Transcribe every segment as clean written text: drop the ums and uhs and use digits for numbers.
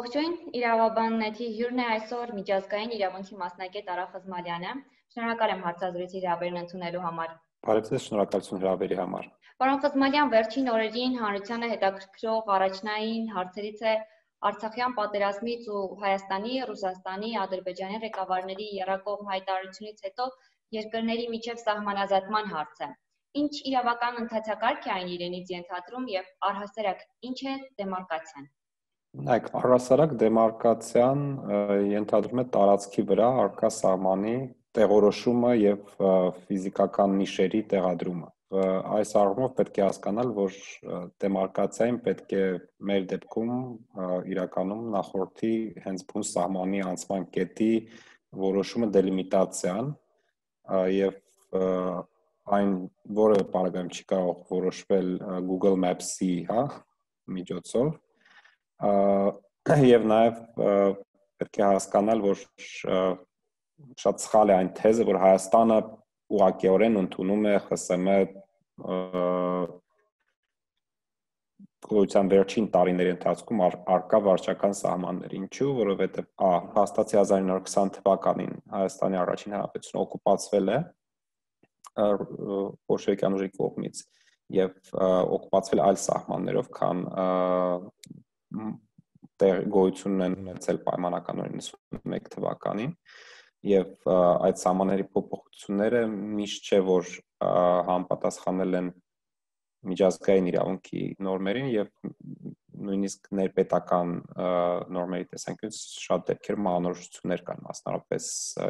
Ողջույն, իրավաբաննեթի հյուրն է այսօր միջազգային իրավունքի մասնագետ Արա Խզմալյանը։ Շնորհակալ եմ հարցազրույցի հրավերն ընդունելու համար։ Բարև ձեզ, շնորհակալություն հրավերի համար։ Պարոն Խզմալյան, վերջին օրերին հանրությանը հետաքրքրող առաջնային հարցերից է Արցախյան պատերազմից ու Հայաստանի, Ռուսաստանի, Ադրբեջանի ղեկավարների եռակողմ հայտարարությունից հետո երկրների միջև սահմանազատման հարցը։ Ինչ իրավական ընթացակարգ է այն իրենից ենթադրում եւ առհասարակ ինչ է դեմարկացիան։ Նայեք, առհասարակ դեմարկացիան ենթադրում է տարածքի վրա առկա սահմանի տեղորոշումը եւ ֆիզիկական նիշերի տեղադրումը։ Այս առումով պետք է հասկանալ, որ դեմարկացիային պետք է մեր դեպքում իրականում նախորդի հենց բուն սահմանի անցման կետի որոշումը դելիմիտացիան եւ այն որևէ բանական չի կարող որոշվել Google Maps-ի, միջոցով եւ նաեւ պետք է հասկանալ, որ շատ սխալ է այն թեզը, որ Հայաստանը ուղղակիորեն ընդունում է ԽՍՀՄ գոյության վերջին տարիների ընթացքում արկա վարչական սահմաններ։ Ինչու՞, որովհետեւ հաստատի 1920 թվականին Հայաստանի առաջին հանրապետությունը օկուպացվել է բոլշևիկյան ուժի կողմից եւ օկուպացվել այլ սահմաններով, քան գոյություն են ունեցել պայմանականորեն 91 թվականին եւ այդ սահմանների փոփոխությունները միշտ չէ որ համապատասխանել են միջազգային իրավունքի նորմերին եւ նույնիսկ ներպետական նորմերի տեսանկյունից շատ դեպքերում անորոշություններ կան, մասնավորապես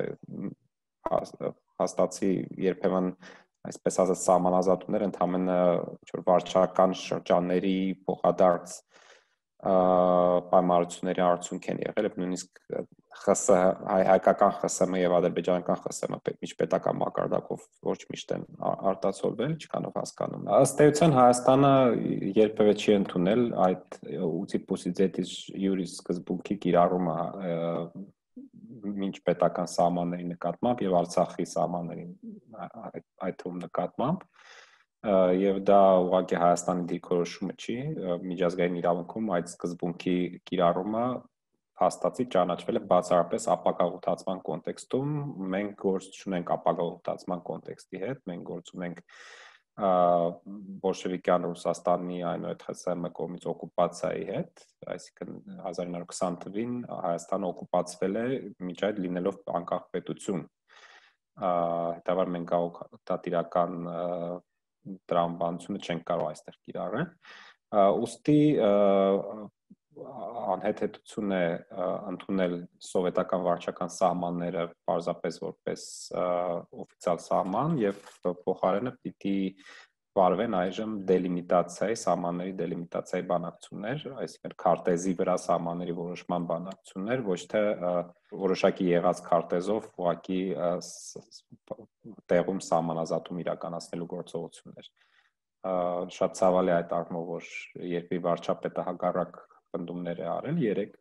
հաստատի երբեմն այսպես ասած սահմանազատումները ընդհանրապես ինչ-որ վարչական շրջանների փոխադարձ պայմանավորությունների արդյունք են եղել, եւ նույնիսկ հայկական ԽՍՀՄ եւ ադրբեջանական ԽՍՀՄ միջպետական մակարդակով ոչ միշտ են արտացոլվել, չքանով հասկանում։ Ըստ էության Հայաստանը երբևէ չի ընդունել այդ ուտիպուսիձետիս յուրիս սկզբունքի կիրառումը միջպետական սահմանների նկատմամբ եւ Արցախի սահմանների այդ թվում նկատմամբ եւ դա ուղղակի Հայաստանի դիրքորոշումը չի, միջազգային իրավունքում այդ սկզբունքի կիրառումը հաստատի ճանաչվել է բացառապես ապակաղութացման կոնտեքստում, մենք գործ չունենք ապակաղութացման կոնտեքստի հետ, մենք գործ ունենք բոլշևիկյան Ռուսաստանի այնուհետ ԽՍՀՄ կողմից օկուպացիայի հետ, այսինքն 1920 թվականին Հայաստանը օկուպացվել է միջ այդ լինելով անկախ պետություն, հետաբար մենք գաղութատիրական տրամաբանությունը չենք կարող այստեղ կիրառել, ուստի անհեթեթություն է ընդունել սովետական վարչական սահմանները պարզապես որպես օֆիցիալ սահման եւ փոխարենը պիտի վարվեն այժմ դելիմիտացիայի սահմանների դելիմիտացիայի բանակցություններ, այսինքն քարտեզի վրա սահմանների որոշման բանակցություններ, ոչ թե որոշակի եղած քարտեզով ուղղակի տեղում սահմանազատում իրականացնելու գործողություններ։ Շատ ցավալի է այդ առումով, որ երկրի վարչապետը հակառակ պնդումներ է արել 3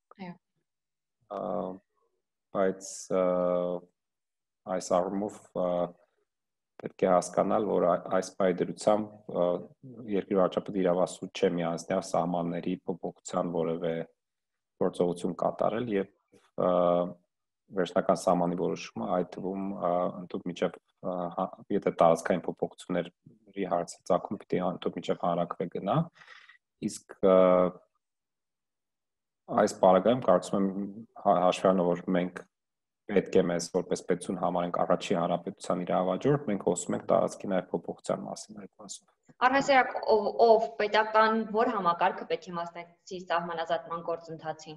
բայց այս առումով պետք է հասկանալ, որ այս պայդրությամբ երկրի վարչապետը իրավասու չէ միանձնյալ սահմանների փոփոխության որևէ գործողություն կատարել եւ վերջնական սահմանի որոշումը այդ թվում ընդհանուր միջև եթե տարածքային փոփոխությունների հարցը ցակում պիտի ընդհանուր միջև հանրակրվե գնա, իսկ այս պարագայում կարծում եմ հաշվի առնելով որ մենք պետք է մեզ որպես պետություն համարենք առաջին հանրապետության իրավաճառ, մենք խոսում ենք տարածքի նաև փոփոխության մասին այդ մասով։ Առհասարակ ով պետական որ համակարգը պետք է մասնակցի սահմանազատման գործընթացին։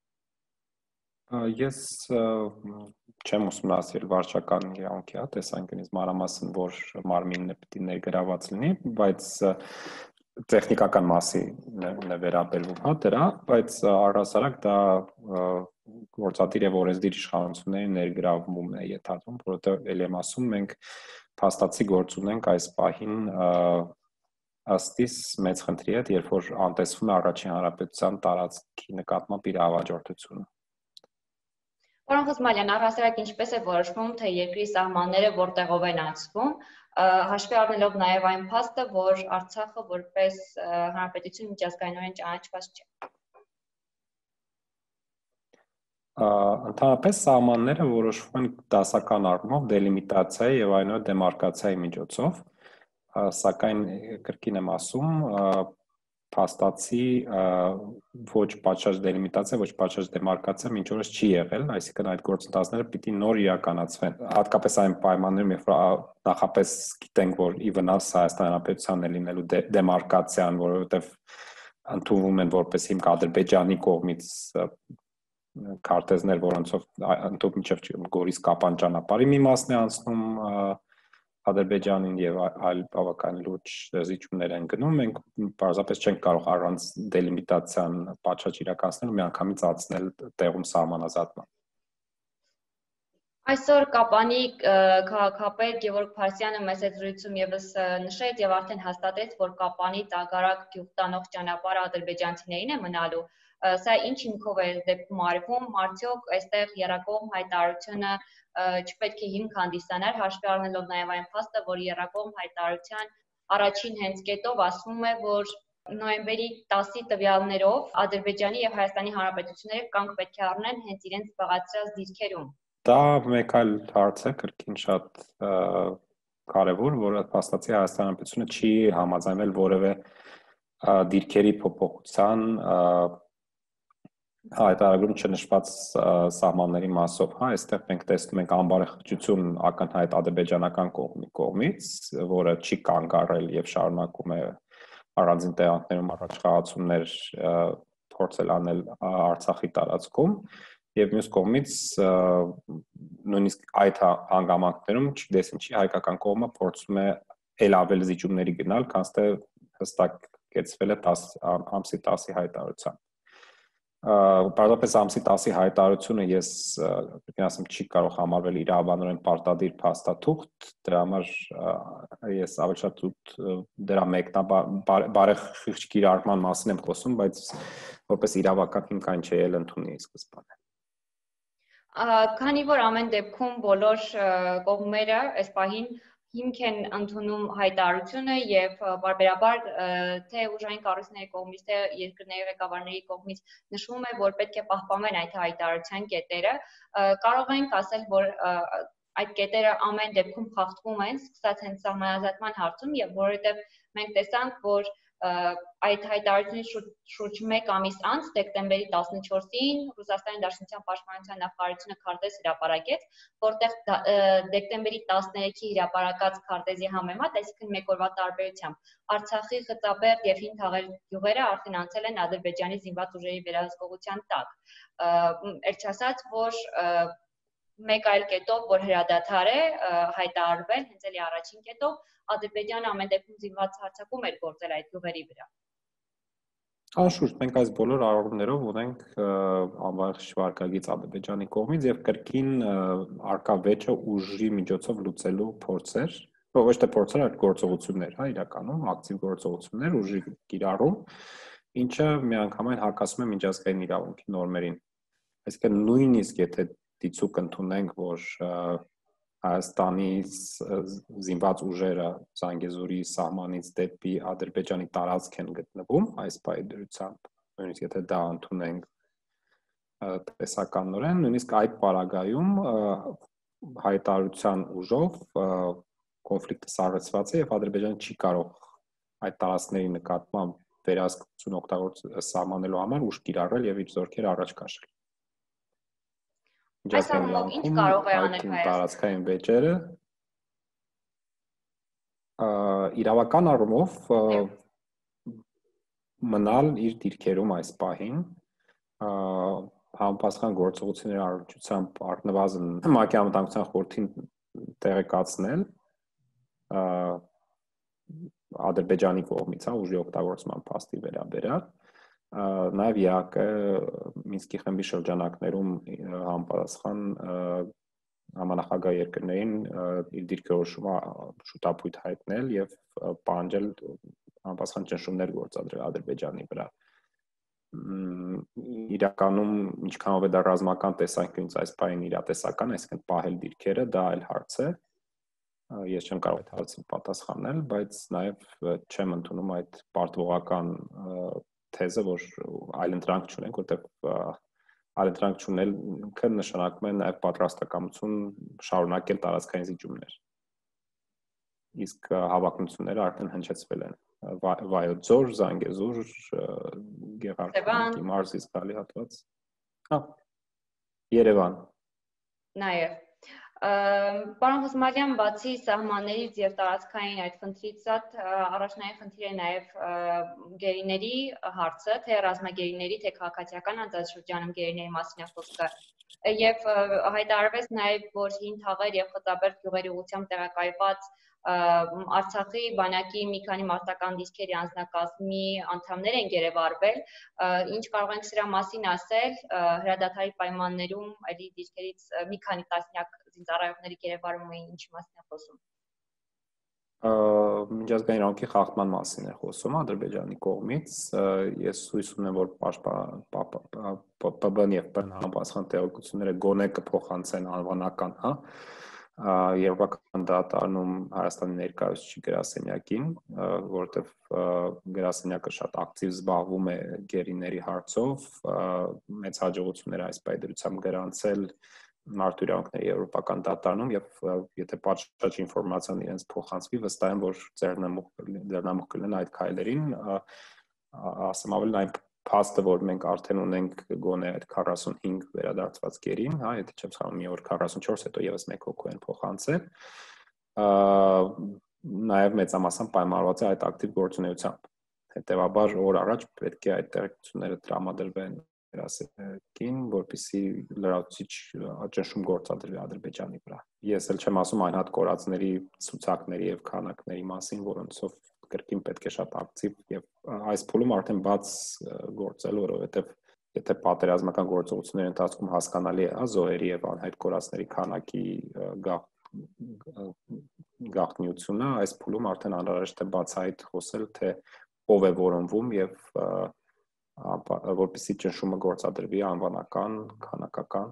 Ես չեմ ուսումնասիրել վարչական իրավունքի տեսանկյունից մանրամասն որ մարմինն է պիտի ներգրաված լինի, բայց տեխնիկական մասին է վերաբերվում դրա, բայց առհասարակ դա գործադիր եւ օրենսդիր իշխանությունների ներգրավվում է ենթադրվում, որովհետեւ ելի եմ ասում մենք փաստացի գործ ունենք այս պահին ըստիս մեծ խնդրի հետ, երբ որ անտեսվում է առաջին հանրապետության տարածքի նկատմամբ իր ավաճորտությունը։ Պարոն Խզմալյան, առհասարակ ինչպես է որոշվում, թե երկրի սահմանները որտեղով են անցվում, հաշվի առնելով նաև այն փաստը, որ Արցախը որպես հանրապետություն միջազգայինորեն ճանաչված չէ։ Ընդհանրապես սահմանները որոշվում են դասական առումով դելիմիտացիայի եւ այնուհետ դեմարկացիայի միջոցով, սակայն կրկին եմ ասում, փաստացի ոչ պատշաճ դելիմիտացիա, ոչ պատշաճ դեմարկացիա մինչ օրս չի եղել, այսինքն այդ գործընթացները պիտի նոր իրականացվեն, հատկապես այն պայմաններում, երբ որ նախապես գիտենք, որ ի վնաս Հայաստանի Հանրապետությանն է լինելու դեմարկացիան, որովհետեւ ընդունվում են որպես հիմք Ադրբեջանի կողմից քարտեզներ, որոնցով ընդհանուր միջև Գորիս Կապան ճանապարհի մի մասն է անցնում Ադրբեջանին եւ այլ բավական լուրջ զիջումներ են գնում, մենք պարզապես չենք կարող առանց դելիմիտացիան պատշաճ իրականացնել ու միանգամից ացնել տեղում սահմանազատման։ Այսօր Կապանի քաղաքապետ Գևորգ Փարսյանը մեծ զրույցում եւս նշեց եւ արդեն հաստատեց, որ Կապանից Ագարակ գյուղ տանող ճանապարհը ադրբեջանցիներին է մնալու։ Սա ինչ հիմքով է դեպքում արվում, արդյոք այստեղ եռակողմ հայտարարությունը չպետք է հիմք հանդիսանար, հաշվի առնելով նաև այն փաստը, որ եռակողմ հայտարարության առաջին հենց կետով ասվում է, որ նոյեմբերի 10-ի տվյալներով Ադրբեջանի եւ Հայաստանի Հանրապետությունները կանգ պետք է առնեն հենց իրենց զբաղացրած դիրքերում։ Դա մեկ այլ հարց է, կրկին շատ կարևոր, որը փաստացի Հայաստանի Հանրապետությունը չի համաձայնել որևէ դիրքերի փոփոխության հայտարարում չնշված սահմանների մասով, այստեղ մենք տեսնում ենք անբարեխիղճություն ակնհայտ ադրբեջանական կողմից, որը չի կանգ առել եւ շարունակում է առանձին տեղանքներում առաջխաղացումներ փորձել անել Արցախի տարածքում եւ մյուս կողմից նույնիսկ այդ հանգամանքներում չգիտես ինչի հայկական կողմը փորձում է ել ավել զիջումների գնալ, քան թե հստակ կեցվել է 10-ի 10-ի հայտարարությամբ։ Պարզապես ամսի 10-ի հայտարարությունը ես ասեմ չի կարող համարվել իրավաբանորեն պարտադիր փաստաթուղթ, դրա համար ես ավելի շատ դրա մեկնաբարեխիղճ կիրառման մասին եմ խոսում, բայց որպես իրավական հիմք այն չէ ել ընդունի սկզբանե։ Քանի որ ամեն դեպքում բոլոր կողմերը այս պահին հիմք են ընդունում հայտարարությունը եւ բարբերաբար թե ուժային կառույցների կողմից, թե երկրների ղեկավարների կողմից նշվում է, որ պետք է պահպանվեն այդ հայտարարության կետերը, կարող ենք ասել, որ այդ կետերը ամեն դեպքում խախտվում են, սկսած հենց սահմանազատման հարցում եւ որովհետեւ մենք տեսանք, որ այդ հայտարարությունից շուրջ 1 ամիս անց դեկտեմբերի 14-ին Ռուսաստանի Դաշնության Պաշտպանության նախարարությունը քարտեզ հրապարակեց, որտեղ դեկտեմբերի 13-ի հրապարակած քարտեզի համեմատ, այսինքն մեկ օրվա տարբերությամբ, Արցախի Խծաբերդ եւ Հին Թաղեր գյուղերը արդեն անցել են Ադրբեջանի զինված ուժերի վերահսկողության տակ։ Էլ չասած, որ մեկ այլ կետով, որ հրադադար է հայտարարվել, հենց էլի առաջին կետով Ադրբեջանը ամեն դեպքում զինված հարձակում էր գործել այդ գյուղերի վրա։ Անշուշտ, մենք այս բոլոր առումներով ունենք անվախ վարկագիծ Ադրբեջանի կողմից եւ կրկին արկա վեճը ուժի միջոցով լուծելու փորձեր, ոչ թե փորձեր, այլ գործողություններ, հա, իրականում ակտիվ գործողություններ, ուժի կիրառում, ինչը միանգամայն հակասում է միջազգային իրավունքի նորմերին։ Այսինքն նույնիսկ եթե դիցուկ ընդունենք, որ Հայաստանի զինված ուժերը Զանգեզուրի սահմանից դեպի Ադրբեջանի տարածք են գտնվում, այս պայմանությամբ, նույնիսկ եթե դա ընդունենք տեսականորեն, նույնիսկ այդ պարագայում հայտարարության ուժով կոնֆլիկտը սառեցված է եւ Ադրբեջանը չի կարող այդ տարածքների նկատմամբ վերահսկողություն օգտագործել սահմանելու համար ուժ կիրառել եւ իր զորքերը առաջ քաշել։ Այս առումով ինչ կարող է անել Հայաստանը տարածքային վեճերը իրավական առումով մնալ իր դիրքերում այս պահին համապատասխան գործողությունների առողջությամբ առնվազն ՄԱԿ-ի անվտանգության խորհրդին տեղեկացնել Ադրբեջանի կողմից, հա, ուժի օգտագործման փաստի վերաբերյալ նաև ԵԱԿ-ը Մինսկի խմբի շրջանակներում համապատասխան համանախագահ երկրներին իր դիրքորոշումը շուտապույտ հայտնել եւ պահանջել համապատասխան ճնշումներ գործադրել Ադրբեջանի վրա։ Իրականում ինչքանով է դա ռազմական տեսանկյունից այս պահին իրատեսական, այսինքն պահել դիրքերը, դա այլ հարց է։ Ես չեմ կարող այդ հարցին պատասխանել, բայց նաև չեմ ընդունում այդ պարտվողական թեզը, որ այլ ընտրանք չունենք, որտեղ Այլընտրանք չունելքը նշանակում է նաև պատրաստակամություն շարունակել տարածքային զիջումներ։ Իսկ հավակնությունները արդեն հնչեցվել են։ Վայոց ձոր, Զանգեզուր, Գեղարքանքի մարզից գալի հատված։ Երևան։ Նաև Պարոն Խզմալյան, բացի սահմաններից եւ տարածքային այդ խնդրից առաջնային խնդիր է նաև գերիների հարցը, թե ռազմագերիների, թե քաղաքացիական անձաշրջանում գերիների մասին է խոսքը։ Եվ հայտարարվեց նաև, որ հին թաղեր եւ խծաբերդ գյուղերի ուղղությամբ տեղակայված Արցախի բանակի մի քանի մարտական դիրքերի անձնակազմի անդամներ են գերեվարվել, ինչ կարող ենք սրա մասին ասել, հրադադարի պայմաններում այլի դիրքերից մի քանի տասնյակ զինծառայողների գերեվարումը ինչի մասին է խոսում։ Միջազգային իրավունքի խախտման մասին է խոսում Ադրբեջանի կողմից։ Ես հույս ունեմ, որ ՊԲ-ն եւ ՊՆ համապատասխան տեղեկությունները գոնե կփոխանցեն անվանական, Եվրոպական դատարանում Հայաստանի ներկայացուցիչ գրասենյակին, որովհետև գրասենյակը շատ ակտիվ զբաղվում է գերիների հարցով, մեծ հաջողություններ այս պայմանությամբ գրանցել մարդու իրավունքների Եվրոպական դատարանում եւ եթե պատշաճ ինֆորմացիան իրենց փոխանցվի, վստահ եմ, որ ձեռնամուխ կլինեն այդ քայլերին, ասեմ ավելի այն փաստը, որ մենք արդեն ունենք գոնե այդ 45 վերադարձված գերին, եթե չեմ սխալվում, մի օր 44, հետո եւս 1 հոգու են փոխանցել, նաեւ մեծամասամբ պայմանավորված է այդ ակտիվ գործունեությամբ։ Հետևաբար օր առաջ պետք է այդ տեղեկությունները տրամադրվեն գրասենյակին, որպեսզի լրացուցիչ ճնշում գործադրվի Ադրբեջանի վրա։ Ես էլ չեմ ասում այն հատ կորածների, ցուցակների եւ քանակների մասին, որոնցով կրկին պետք է շատ ակտիվ եւ այս փուլում արդեն բաց գործել, որովհետեւ եթե պատերազմական գործողությունների ընթացքում հասկանալի է զոհերի եւ անհայտ կորածների քանակի գաղտնիությունը, այս փուլում արդեն անհրաժեշտ է բացահայտ խոսել, թե ով է որոնվում եւ որպեսզի ճնշումը գործադրվի անվանական, քանակական։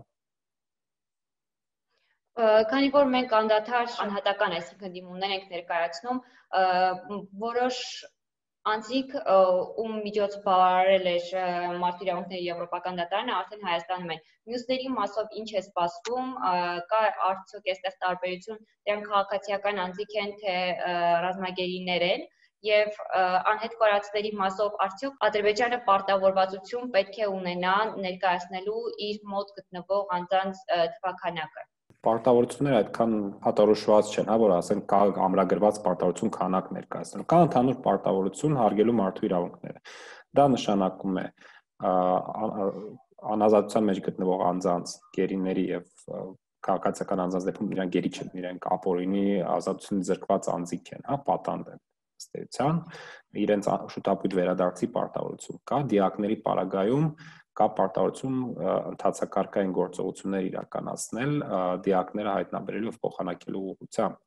Քանի որ մենք անդադար անհատական, այսինքն դիմումներ ենք ներկայացնում, որոշ անձիկ ում միջոց բավարարել էր մարդու իրավունքների Եվրոպական դատարանը արդեն Հայաստանում են։ Մյուսների մասով ինչ է սպասվում, կա արդյոք այստեղ տարբերություն, դրանք քաղաքացիական անձիկ են, թե ռազմագերիներ են, եւ անհետ կորածների մասով արդյոք Ադրբեջանը պարտավորվածություն պետք է ունենա ներկայացնելու իր մոտ գտնվող անձանց թվաքանակը։ Պարտավորությունները այդքան հատորոշված չեն, որ ասենք կա ամրագրված պարտավորություն քանակ ներկայացնելու։ Կա ընդհանուր պարտավորություն հարգելու մարդու իրավունքները։ Դա նշանակում է անազատության մեջ գտնվող անձանց, գերիների եւ քաղաքացիական անձանց դեպքում նրանք գերի չեն, իրենք ապօրինի ազատությունից զրկված անձիկ են, պատանդ են ըստ էության, իրենց շուտապույտ վերադարձի պարտավորություն կա, դիակների պարագայում կա պարտավորություն ընթացակարգային գործողություններ իրականացնել դիակները հայտնաբերելու եւ փոխանակելու ուղղությամբ։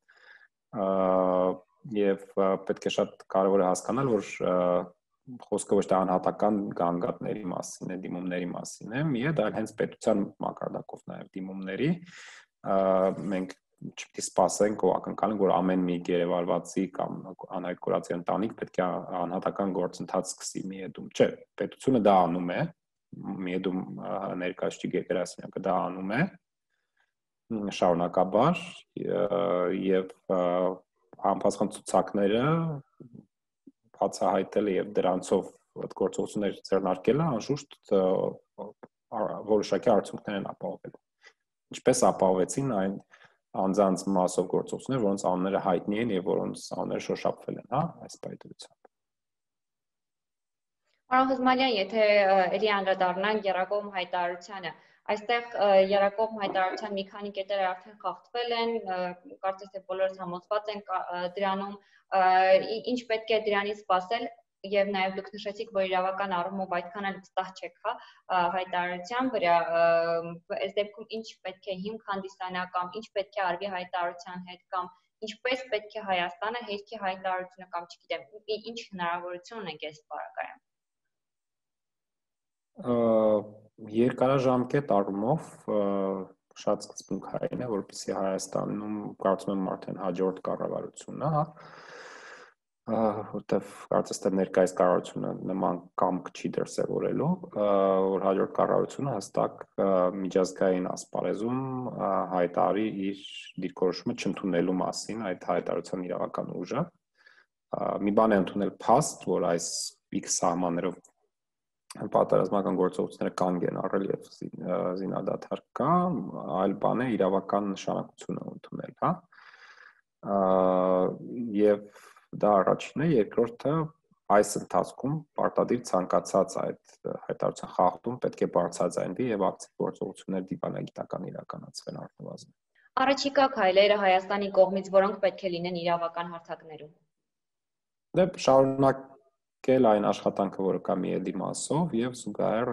Եվ պետք է շատ կարևոր է հասկանալ, որ խոսքը ոչ թե անհատական գանգատների մասին է, դիմումների մասին է, միեւ դա հենց պետության մակարդակով նաեւ դիմումների մենք չպետք է սպասենք ու ակնկալենք, որ ամեն մի գերեվարվածի կամ անհայտ կորածի ընտանիք պետք է անհատական գործընթաց սկսի միեդում։ Չէ, պետությունը դա անում է, միեդում ներկայացուցիչ գրասենյակը դա անում է շարունակաբար եւ համապատասխան ցուցակները բացահայտել եւ դրանցով գործողություններ ձեռնարկելը անշուշտ որոշակի արդյունքներ են ապահովել։ Ինչպես ապահովեցին այն անձանց մասով գործողություններ, որոնց անունները հայտնի են եւ որոնց անունները շոշափվել են, այս պայմանությամբ։ Պարոն Խզմալյան, եթե ելի անդրադառնանք եռակողմ հայտարարությանը, այստեղ եռակողմ հայտարարության մի քանի կետեր արդեն խախտվել են, կարծես թե բոլորս համոզված ենք դրանում, ինչ պետք է դրանից սպասել եւ նաեւ դուք նշեցիք, որ իրավական առումով այդքան էլ վստահ չեք, հայտարարության վրա, այս դեպքում ինչ պետք է հիմք հանդիսանա կամ ինչ պետք է արվի հայտարարության հետ կամ ինչպես պետք է Հայաստանը հերքի հայտարարությունը կամ չգիտեմ, ինչ հնարավորություն ունենք այս բaragայում։ Երկարաժամկետ առումով շատ սկզբունքային է, որպեսզի Հայաստանում կարծում եմ արդեն հաջորդ կառավարությունն է, որտեվ կարծես թե ներկայիս կառավարությունը նման կամք չի դրսևորելու, որ հաջորդ կառավարությունը հստակ միջազգային ասպարեզում հայտարարի իր դիրքորոշումը չընդունելու մասին այդ հայտարարության իրավական ուժը։ Մի բան է ընդունել փաստ, որ այս X սահմաններով պատերազմական գործողությունները կանգ են առել եւ զինադադար կա, այլ բան է իրավական նշանակությունը ընդունել, հա։ Եվ դա առաջինն է, երկրորդը այս ընթացքում պարտադիր ցանկացած այդ հայտարարության խախտում պետք է բարձրաձայնվի եւ ակտիվ գործողություններ դիվանագիտական իրականացվեն առնվազն։ Առաջիկա քայլերը Հայաստանի կողմից որոնք պետք է լինեն իրավական հարթակներում։ Դե շարունակել այն աշխատանքը, որը կա Միեդի մասով եւ զուգահեռ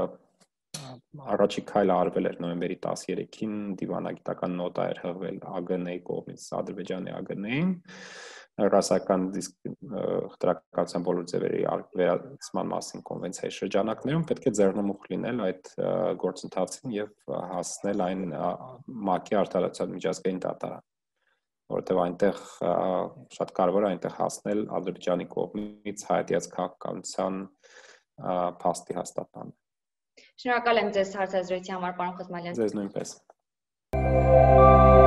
առաջի քայլը արվել էր նոյեմբերի 13-ին դիվանագիտական նոտա էր հղվել ԱԳՆ-ի կողմից Ադրբեջանի ԱԳՆ-ին ռասական խտրականության բոլոր ձևերի վերացման մասին կոնվենցիայի շրջանակներում պետք է ձեռնմուխ լինել այդ գործընթացին եւ հասնել այն ՄԱԿ-ի արդարացան միջազգային դատարան, որովհետեւ այնտեղ շատ կարեւոր է այնտեղ հասնել Ադրբեջանի կողմից հայտարարած քաղաքականության փաստի հաստատմանը։ Շնորհակալ եմ ձեզ հարցազրույցի համար, պարոն Խզմալյան։ Ձեզ նույնպես։